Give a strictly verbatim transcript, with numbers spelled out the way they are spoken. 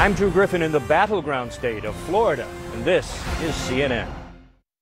I'm Drew Griffin in the battleground state of Florida, and this is C N N.